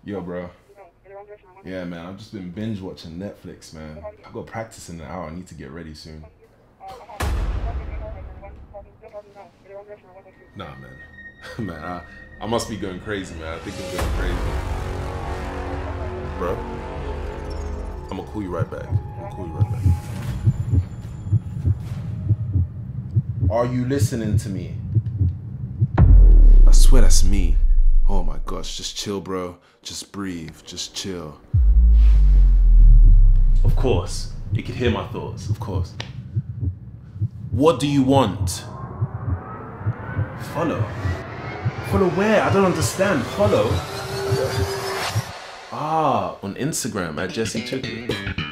Yo, bro. Yeah, man, I've just been binge watching Netflix, man. I've got practice in an hour. I need to get ready soon. Nah, man. Man, I must be going crazy, man. I think I'm going crazy. Bro, I'm gonna call you right back. Are you listening to me? I swear that's me. Oh my gosh, just chill, bro. Just breathe, just chill. Of course, you can hear my thoughts, of course. What do you want? Follow? Follow where? I don't understand. Follow? Ah, on Instagram at Jesse Tucker.